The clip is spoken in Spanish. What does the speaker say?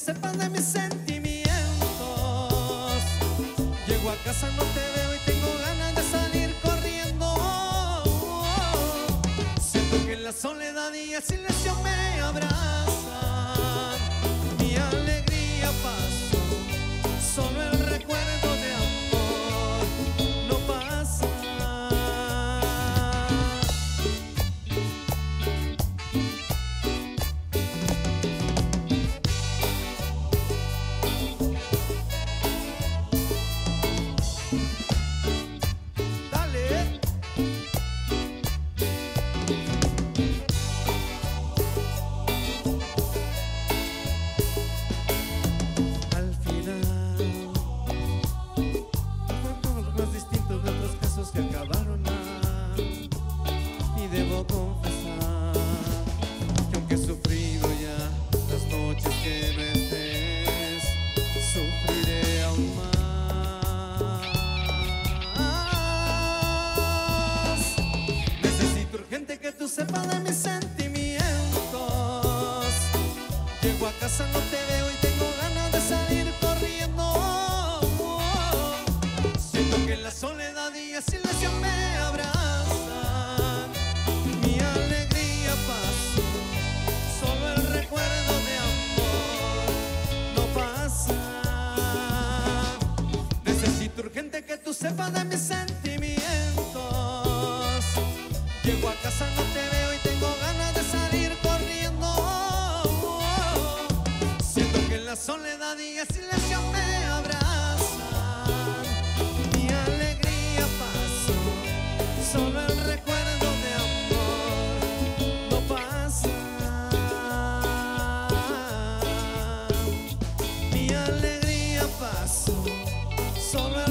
sepas de mis sentimientos. Llego a casa, no te veo y tengo ganas de salir corriendo. Siento que la soledad y el silencio me abrazan. Mi alegría pasó, solo el recuerdo de amor no pasa. Que acabaron mal, y debo confesar que aunque he sufrido ya las noches que no estés, sufriré aún más. Necesito urgente que tú sepas de mis sentimientos. Llego a casa, no te veo y tengo ganas de salir corriendo. Siento que la soledad y el silencio me abrazan. Mi alegría pasó, solo el recuerdo de amor no pasa. Necesito urgente que tú sepas de mis sentimientos. Llego a casa, no te veo y tengo ganas de salir corriendo. Siento que la soledad y el silencio me abrazan. Solo el recuerdo de amor no pasa. Mi alegría pasó, solo